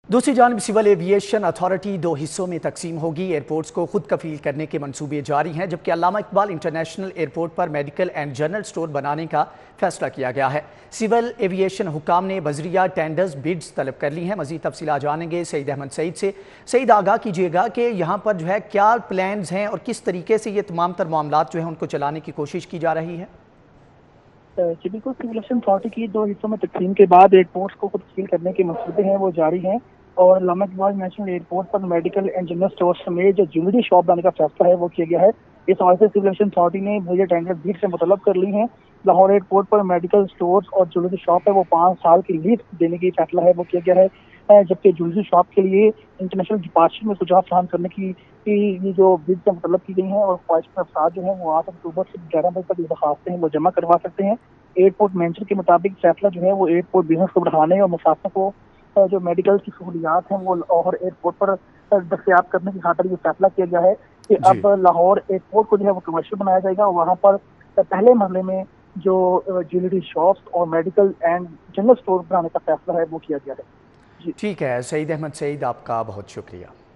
दूसरी जानब civil aviation authority दो हिस्सों में तकसीम होगी। एयरपोर्ट्स को खुद कफील करने के मंसूबे जारी हैं, जबकि अल्लामा इकबाल इंटरनेशनल एयरपोर्ट पर मेडिकल एंड जनरल स्टोर बनाने का फैसला किया गया है। सिविल एविएशन हुकाम ने बजरिया टेंडर्स बिड्स तलब कर ली हैं। मजीद तफसीलात जानेंगे सईद अहमद सईद से। सईद, आगाह कीजिएगा कि यहाँ पर जो है क्या प्लान्स हैं और किस तरीके से ये तमाम तर मामलात जो हैं उनको चलाने की कोशिश की जा रही है। जी बिल्कुल, सिविल एविएशन अथॉरिटी की दो हिस्सों में तकसीम के बाद एयरपोर्ट्स को खुद कफील करने के मंसूबे हैं वो जारी हैं और अल्लामा इकबाल नेशनल एयरपोर्ट पर मेडिकल एंड जनरल स्टोर समेत जो ज्वेलरी शॉप बनाने का फैसला है वो किया गया है। इस हवाले से सिविल एविएशन अथॉरिटी ने मुझे टेंडर बीट से मुतलब कर ली हैं। लाहौर एयरपोर्ट पर मेडिकल स्टोर्स और ज्वेलरी शॉप है वो 5 साल की लीज देने की फैसला है वो किया गया है, जबकि ज्वेलरी शॉप के लिए इंटरनेशनल डिपार्चमेंट में सुझाव फराहम करने की ये जो बिड से मुतलब की गई हैं और ख्वाहिश के अफसाद जो है वो 8 अक्टूबर से 11 बजे तक दरखास्तें हैं वो जमा करवा सकते हैं। एयरपोर्ट मैनेजर के मुताबिक फैसला जो है वो एयरपोर्ट बिजनेस को बढ़ाने और मुसाफिरों को जो मेडिकल की सहूलियात हैं वो लाहौर एयरपोर्ट पर दस्तयाब करने की खातिर ये फैसला किया गया है कि अब लाहौर एयरपोर्ट को जो है वो कमर्शियल बनाया जाएगा और वहाँ पर पहले मरले में जो ज्वेलरी शॉप्स और मेडिकल एंड जनरल स्टोर बनाने का फैसला है वो किया गया है। ठीक है सईद अहमद सईद, आपका बहुत शुक्रिया।